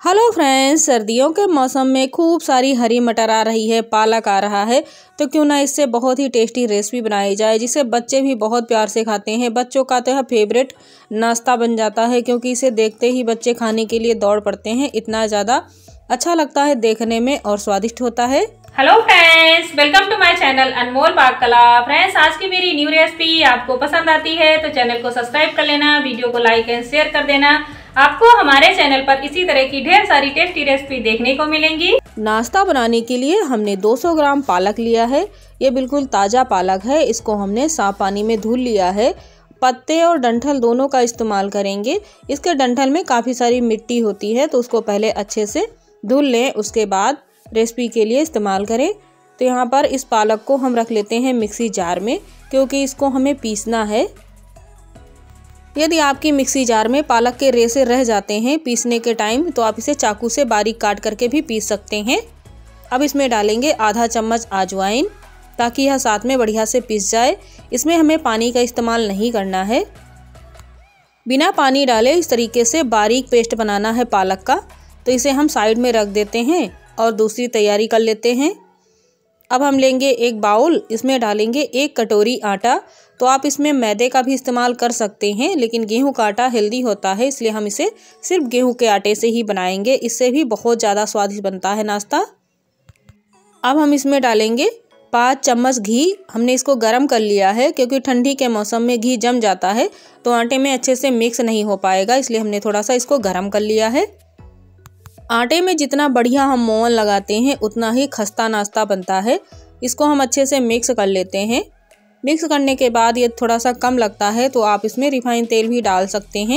Hello friends, सर्दियों के मौसम में खूब सारी हरी मटर आ रही है, पालक आ रहा है, तो क्यों ना इससे बहुत ही टेस्टी रेसिपी बनाई जाए जिसे बच्चे भी बहुत प्यार से खाते हैं। बच्चों का तो यह फेवरेट नाश्ता बन जाता है क्योंकि इसे देखते ही बच्चे खाने के लिए दौड़ पड़ते हैं। इतना ज़्यादा अच्छा लगता है देखने में और स्वादिष्ट होता है। Hello friends, welcome to my channel Anmol Pak Kala. Friends, आज की मेरी न्यू रेसिपी आपको पसंद आती है तो चैनल को सब्सक्राइब कर लेना, वीडियो को लाइक एंड शेयर कर देना। आपको हमारे चैनल पर इसी तरह की ढेर सारी टेस्टी रेसिपी देखने को मिलेंगी। नाश्ता बनाने के लिए हमने 200 ग्राम पालक लिया है। ये बिल्कुल ताज़ा पालक है। इसको हमने साफ पानी में धुल लिया है। पत्ते और डंठल दोनों का इस्तेमाल करेंगे। इसके डंठल में काफ़ी सारी मिट्टी होती है तो उसको पहले अच्छे से धुल लें, उसके बाद रेसिपी के लिए इस्तेमाल करें। तो यहाँ पर इस पालक को हम रख लेते हैं मिक्सी जार में क्योंकि इसको हमें पीसना है। यदि आपकी मिक्सी जार में पालक के रेशे रह जाते हैं पीसने के टाइम तो आप इसे चाकू से बारीक काट करके भी पीस सकते हैं। अब इसमें डालेंगे आधा चम्मच अजवाइन ताकि यह साथ में बढ़िया से पीस जाए। इसमें हमें पानी का इस्तेमाल नहीं करना है। बिना पानी डाले इस तरीके से बारीक पेस्ट बनाना है पालक का। तो इसे हम साइड में रख देते हैं और दूसरी तैयारी कर लेते हैं। अब हम लेंगे एक बाउल, इसमें डालेंगे 1 कटोरी आटा। तो आप इसमें मैदे का भी इस्तेमाल कर सकते हैं लेकिन गेहूं का आटा हेल्दी होता है इसलिए हम इसे सिर्फ गेहूं के आटे से ही बनाएंगे। इससे भी बहुत ज़्यादा स्वादिष्ट बनता है नाश्ता। अब हम इसमें डालेंगे 5 चम्मच घी। हमने इसको गर्म कर लिया है क्योंकि ठंडी के मौसम में घी जम जाता है तो आटे में अच्छे से मिक्स नहीं हो पाएगा, इसलिए हमने थोड़ा सा इसको गर्म कर लिया है। आटे में जितना बढ़िया हम मोवन लगाते हैं उतना ही खस्ता नाश्ता बनता है। इसको हम अच्छे से मिक्स कर लेते हैं। मिक्स करने के बाद ये थोड़ा सा कम लगता है तो आप इसमें रिफाइंड तेल भी डाल सकते हैं।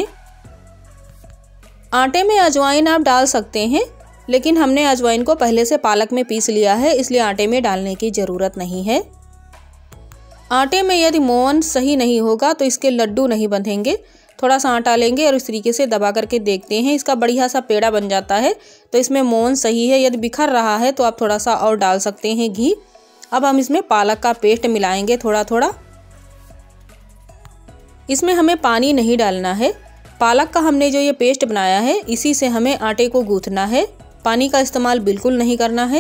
आटे में अजवाइन आप डाल सकते हैं लेकिन हमने अजवाइन को पहले से पालक में पीस लिया है इसलिए आटे में डालने की ज़रूरत नहीं है। आटे में यदि मोवन सही नहीं होगा तो इसके लड्डू नहीं बंधेंगे। थोड़ा सा आटा लेंगे और इस तरीके से दबा करके देखते हैं, इसका बढ़िया सा पेड़ा बन जाता है तो इसमें मोवन सही है। यदि बिखर रहा है तो आप थोड़ा सा और डाल सकते हैं घी। अब हम इसमें पालक का पेस्ट मिलाएंगे थोड़ा थोड़ा। इसमें हमें पानी नहीं डालना है। पालक का हमने जो ये पेस्ट बनाया है इसी से हमें आटे को गूंथना है। पानी का इस्तेमाल बिल्कुल नहीं करना है।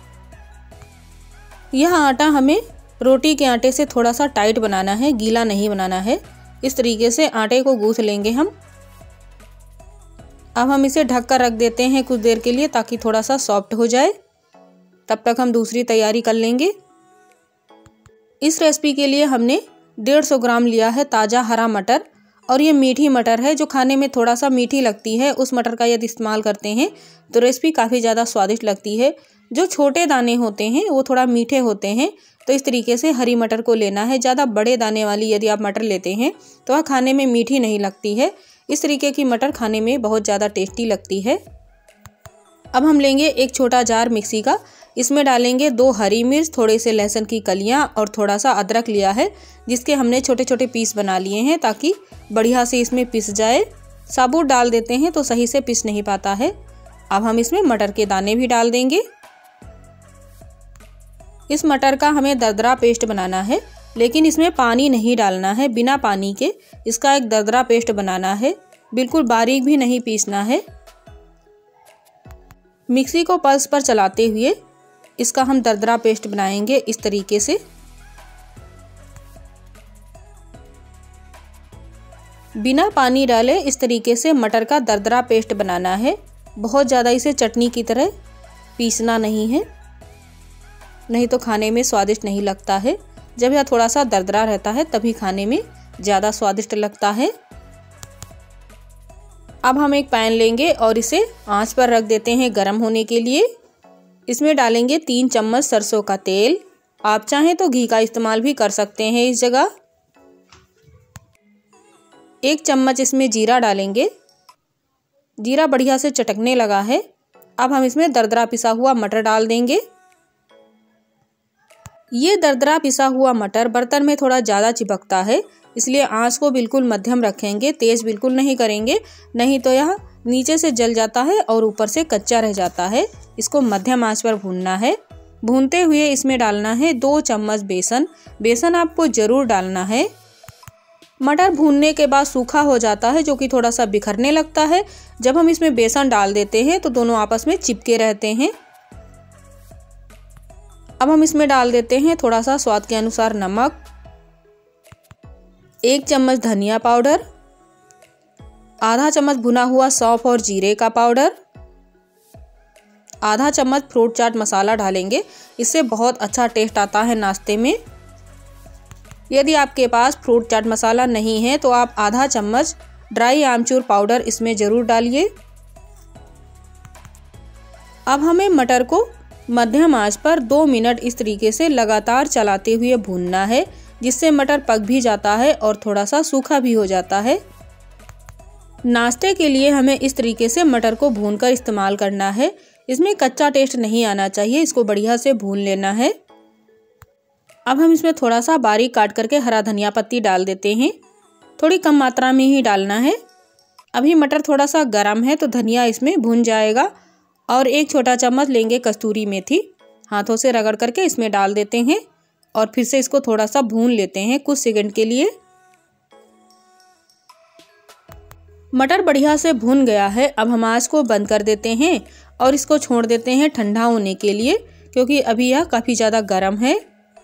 यह आटा हमें रोटी के आटे से थोड़ा सा टाइट बनाना है, गीला नहीं बनाना है। इस तरीके से आटे को गूंथ लेंगे हम। अब हम इसे ढक कर रख देते हैं कुछ देर के लिए ताकि थोड़ा सा सॉफ्ट हो जाए। तब तक हम दूसरी तैयारी कर लेंगे। इस रेसिपी के लिए हमने 150 ग्राम लिया है ताज़ा हरा मटर और ये मीठी मटर है जो खाने में थोड़ा सा मीठी लगती है। उस मटर का यदि इस्तेमाल करते हैं तो रेसिपी काफ़ी ज़्यादा स्वादिष्ट लगती है। जो छोटे दाने होते हैं वो थोड़ा मीठे होते हैं तो इस तरीके से हरी मटर को लेना है। ज़्यादा बड़े दाने वाली यदि आप मटर लेते हैं तो वह खाने में मीठी नहीं लगती है। इस तरीके की मटर खाने में बहुत ज़्यादा टेस्टी लगती है। अब हम लेंगे एक छोटा जार मिक्सी का। इसमें डालेंगे 2 हरी मिर्च, थोड़े से लहसुन की कलियां और थोड़ा सा अदरक लिया है जिसके हमने छोटे छोटे पीस बना लिए हैं ताकि बढ़िया से इसमें पिस जाए। साबुत डाल देते हैं तो सही से पिस नहीं पाता है। अब हम इसमें मटर के दाने भी डाल देंगे। इस मटर का हमें दरदरा पेस्ट बनाना है लेकिन इसमें पानी नहीं डालना है। बिना पानी के इसका एक दरदरा पेस्ट बनाना है, बिल्कुल बारीक भी नहीं पीसना है। मिक्सी को पल्स पर चलाते हुए इसका हम दरदरा पेस्ट बनाएंगे इस तरीके से। बिना पानी डाले इस तरीके से मटर का दरदरा पेस्ट बनाना है। बहुत ज़्यादा इसे चटनी की तरह पीसना नहीं है, नहीं तो खाने में स्वादिष्ट नहीं लगता है। जब यह थोड़ा सा दरदरा रहता है तभी खाने में ज़्यादा स्वादिष्ट लगता है। अब हम एक पैन लेंगे और इसे आंच पर रख देते हैं गरम होने के लिए। इसमें डालेंगे 3 चम्मच सरसों का तेल। आप चाहें तो घी का इस्तेमाल भी कर सकते हैं इस जगह। 1 चम्मच इसमें जीरा डालेंगे। जीरा बढ़िया से चटकने लगा है। अब हम इसमें दरदरा पिसा हुआ मटर डाल देंगे। ये दरदरा पिसा हुआ मटर बर्तन में थोड़ा ज़्यादा चिपकता है इसलिए आंच को बिल्कुल मध्यम रखेंगे, तेज़ बिल्कुल नहीं करेंगे, नहीं तो यह नीचे से जल जाता है और ऊपर से कच्चा रह जाता है। इसको मध्यम आंच पर भूनना है। भूनते हुए इसमें डालना है 2 चम्मच बेसन। बेसन आपको ज़रूर डालना है। मटर भूनने के बाद सूखा हो जाता है, जो कि थोड़ा सा बिखरने लगता है। जब हम इसमें बेसन डाल देते हैं तो दोनों आपस में चिपके रहते हैं। अब हम इसमें डाल देते हैं थोड़ा सा स्वाद के अनुसार नमक, 1 चम्मच धनिया पाउडर, आधा चम्मच भुना हुआ सौंफ और जीरे का पाउडर, आधा चम्मच फ्रूट चाट मसाला डालेंगे। इससे बहुत अच्छा टेस्ट आता है नाश्ते में। यदि आपके पास फ्रूट चाट मसाला नहीं है तो आप आधा चम्मच ड्राई आमचूर पाउडर इसमें ज़रूर डालिए। अब हमें मटर को मध्यम आंच पर 2 मिनट इस तरीके से लगातार चलाते हुए भूनना है, जिससे मटर पक भी जाता है और थोड़ा सा सूखा भी हो जाता है। नाश्ते के लिए हमें इस तरीके से मटर को भूनकर इस्तेमाल करना है। इसमें कच्चा टेस्ट नहीं आना चाहिए, इसको बढ़िया से भून लेना है। अब हम इसमें थोड़ा सा बारीक काट करके हरा धनिया पत्ती डाल देते हैं। थोड़ी कम मात्रा में ही डालना है। अभी मटर थोड़ा सा गर्म है तो धनिया इसमें भुन जाएगा। और 1 छोटा चम्मच लेंगे कस्तूरी मेथी, हाथों से रगड़ करके इसमें डाल देते हैं और फिर से इसको थोड़ा सा भून लेते हैं कुछ सेकंड के लिए। मटर बढ़िया से भुन गया है। अब हम आँच को बंद कर देते हैं और इसको छोड़ देते हैं ठंडा होने के लिए, क्योंकि अभी यह काफ़ी ज़्यादा गर्म है।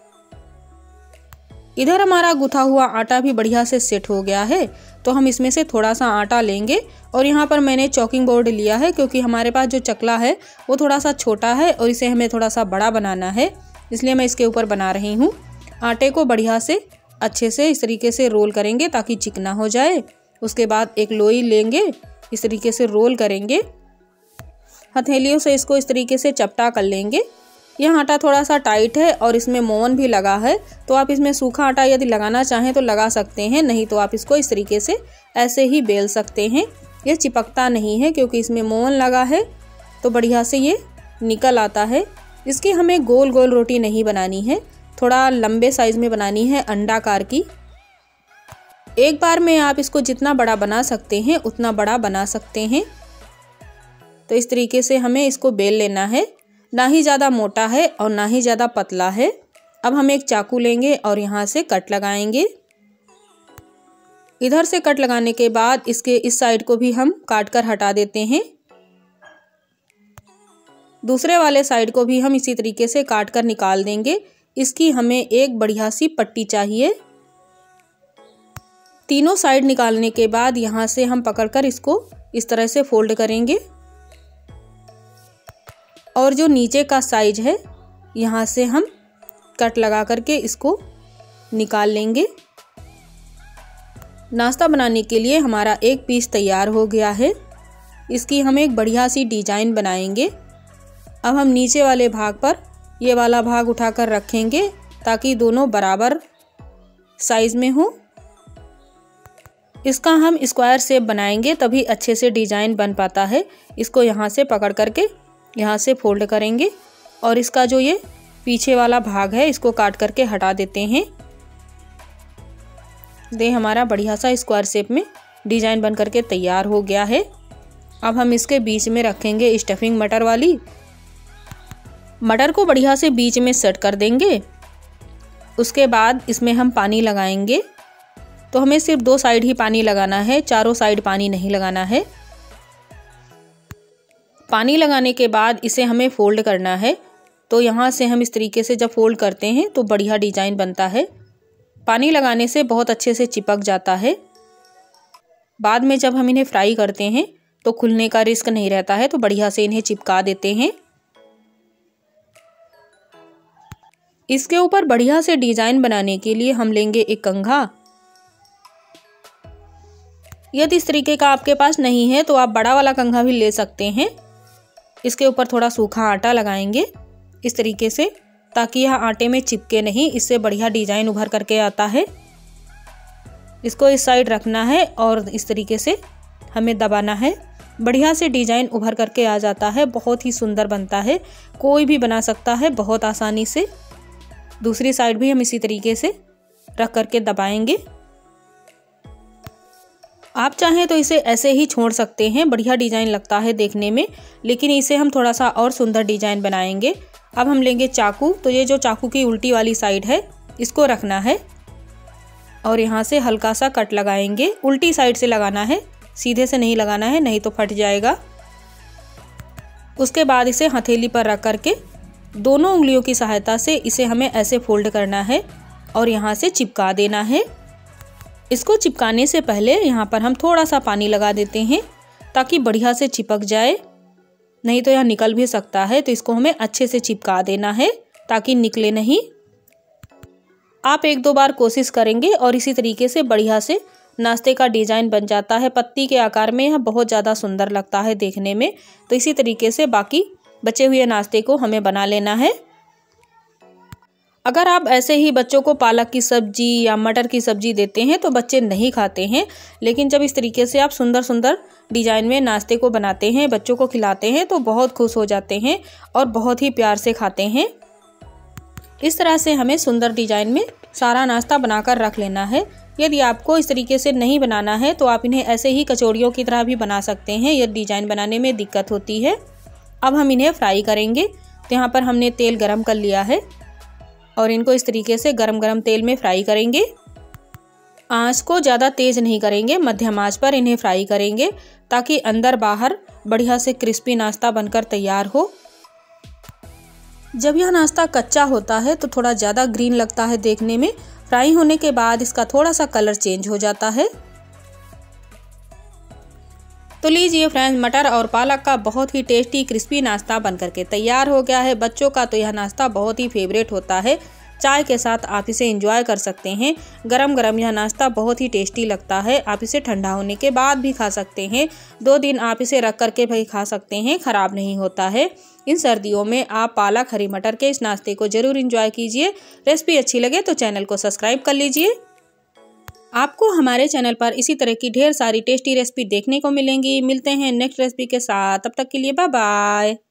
इधर हमारा गुथा हुआ आटा भी बढ़िया से सेट हो गया है, तो हम इसमें से थोड़ा सा आटा लेंगे और यहाँ पर मैंने चॉकिंग बोर्ड लिया है, क्योंकि हमारे पास जो चकला है वो थोड़ा सा छोटा है और इसे हमें थोड़ा सा बड़ा बनाना है, इसलिए मैं इसके ऊपर बना रही हूँ। आटे को बढ़िया से अच्छे से इस तरीके से रोल करेंगे ताकि चिकना हो जाए। उसके बाद एक लोई लेंगे, इस तरीके से रोल करेंगे, हथेलियों से इसको इस तरीके से चपटा कर लेंगे। यह आटा थोड़ा सा टाइट है और इसमें मोवन भी लगा है, तो आप इसमें सूखा आटा यदि लगाना चाहें तो लगा सकते हैं, नहीं तो आप इसको इस तरीके से ऐसे ही बेल सकते हैं। यह चिपकता नहीं है क्योंकि इसमें मोवन लगा है, तो बढ़िया से ये निकल आता है। इसकी हमें गोल गोल रोटी नहीं बनानी है, थोड़ा लंबे साइज में बनानी है, अंडाकार की। एक बार में आप इसको जितना बड़ा बना सकते हैं उतना बड़ा बना सकते हैं। तो इस तरीके से हमें इसको बेल लेना है, ना ही ज़्यादा मोटा है और ना ही ज़्यादा पतला है। अब हम एक चाकू लेंगे और यहाँ से कट लगाएंगे। इधर से कट लगाने के बाद इसके इस साइड को भी हम काट कर हटा देते हैं। दूसरे वाले साइड को भी हम इसी तरीके से काट कर निकाल देंगे। इसकी हमें एक बढ़िया सी पट्टी चाहिए। तीनों साइड निकालने के बाद यहाँ से हम पकड़कर इसको इस तरह से फोल्ड करेंगे और जो नीचे का साइज है यहाँ से हम कट लगा करके इसको निकाल लेंगे। नाश्ता बनाने के लिए हमारा एक पीस तैयार हो गया है। इसकी हम एक बढ़िया सी डिजाइन बनाएंगे। अब हम नीचे वाले भाग पर ये वाला भाग उठाकर रखेंगे ताकि दोनों बराबर साइज में हो। इसका हम स्क्वायर शेप बनाएंगे, तभी अच्छे से डिजाइन बन पाता है। इसको यहाँ से पकड़ करके यहाँ से फोल्ड करेंगे और इसका जो ये पीछे वाला भाग है इसको काट करके हटा देते हैं। ये हमारा बढ़िया सा स्क्वायर शेप में डिजाइन बन करके तैयार हो गया है। अब हम इसके बीच में रखेंगे स्टफिंग मटर वाली। मटर को बढ़िया से बीच में सेट कर देंगे। उसके बाद इसमें हम पानी लगाएंगे। तो हमें सिर्फ 2 साइड ही पानी लगाना है, चारों साइड पानी नहीं लगाना है। पानी लगाने के बाद इसे हमें फोल्ड करना है। तो यहाँ से हम इस तरीके से जब फोल्ड करते हैं तो बढ़िया डिजाइन बनता है। पानी लगाने से बहुत अच्छे से चिपक जाता है। बाद में जब हम इन्हें फ्राई करते हैं तो खुलने का रिस्क नहीं रहता है, तो बढ़िया से इन्हें चिपका देते हैं। इसके ऊपर बढ़िया से डिजाइन बनाने के लिए हम लेंगे एक कंघा। यदि इस तरीके का आपके पास नहीं है तो आप बड़ा वाला कंघा भी ले सकते हैं। इसके ऊपर थोड़ा सूखा आटा लगाएंगे इस तरीके से, ताकि यह आटे में चिपके नहीं। इससे बढ़िया डिजाइन उभर करके आता है। इसको इस साइड रखना है और इस तरीके से हमें दबाना है। बढ़िया से डिजाइन उभर करके आ जाता है, बहुत ही सुंदर बनता है। कोई भी बना सकता है बहुत आसानी से। दूसरी साइड भी हम इसी तरीके से रख करके दबाएंगे। आप चाहें तो इसे ऐसे ही छोड़ सकते हैं, बढ़िया डिजाइन लगता है देखने में, लेकिन इसे हम थोड़ा सा और सुंदर डिजाइन बनाएंगे। अब हम लेंगे चाकू। तो ये जो चाकू की उल्टी वाली साइड है इसको रखना है और यहाँ से हल्का सा कट लगाएंगे। उल्टी साइड से लगाना है, सीधे से नहीं लगाना है, नहीं तो फट जाएगा। उसके बाद इसे हथेली पर रख करके दोनों उंगलियों की सहायता से इसे हमें ऐसे फोल्ड करना है और यहाँ से चिपका देना है। इसको चिपकाने से पहले यहाँ पर हम थोड़ा सा पानी लगा देते हैं ताकि बढ़िया से चिपक जाए, नहीं तो यह निकल भी सकता है। तो इसको हमें अच्छे से चिपका देना है ताकि निकले नहीं। आप 1-2 बार कोशिश करेंगे और इसी तरीके से बढ़िया से नाश्ते का डिज़ाइन बन जाता है। पत्ती के आकार में यह बहुत ज़्यादा सुंदर लगता है देखने में। तो इसी तरीके से बाकी बचे हुए नाश्ते को हमें बना लेना है। अगर आप ऐसे ही बच्चों को पालक की सब्जी या मटर की सब्जी देते हैं तो बच्चे नहीं खाते हैं, लेकिन जब इस तरीके से आप सुंदर सुंदर डिज़ाइन में नाश्ते को बनाते हैं, बच्चों को खिलाते हैं तो बहुत खुश हो जाते हैं और बहुत ही प्यार से खाते हैं। इस तरह से हमें सुंदर डिज़ाइन में सारा नाश्ता बनाकर रख लेना है। यदि आपको इस तरीके से नहीं बनाना है तो आप इन्हें ऐसे ही कचौड़ियों की तरह भी बना सकते हैं, यह डिज़ाइन बनाने में दिक्कत होती है। अब हम इन्हें फ्राई करेंगे। तो यहाँ पर हमने तेल गरम कर लिया है और इनको इस तरीके से गरम गरम तेल में फ्राई करेंगे। आंच को ज़्यादा तेज़ नहीं करेंगे, मध्यम आंच पर इन्हें फ्राई करेंगे ताकि अंदर बाहर बढ़िया से क्रिस्पी नाश्ता बनकर तैयार हो। जब यह नाश्ता कच्चा होता है तो थोड़ा ज़्यादा ग्रीन लगता है देखने में। फ्राई होने के बाद इसका थोड़ा सा कलर चेंज हो जाता है। तो लीजिए फ्रेंड्स, मटर और पालक का बहुत ही टेस्टी क्रिस्पी नाश्ता बनकर के तैयार हो गया है। बच्चों का तो यह नाश्ता बहुत ही फेवरेट होता है। चाय के साथ आप इसे एंजॉय कर सकते हैं। गरम गरम यह नाश्ता बहुत ही टेस्टी लगता है। आप इसे ठंडा होने के बाद भी खा सकते हैं। 2 दिन आप इसे रख करके भी खा सकते हैं, ख़राब नहीं होता है। इन सर्दियों में आप पालक हरी मटर के इस नाश्ते को ज़रूर एंजॉय कीजिए। रेसिपी अच्छी लगे तो चैनल को सब्सक्राइब कर लीजिए। आपको हमारे चैनल पर इसी तरह की ढेर सारी टेस्टी रेसिपी देखने को मिलेंगी। मिलते हैं नेक्स्ट रेसिपी के साथ, तब तक के लिए बाय बाय।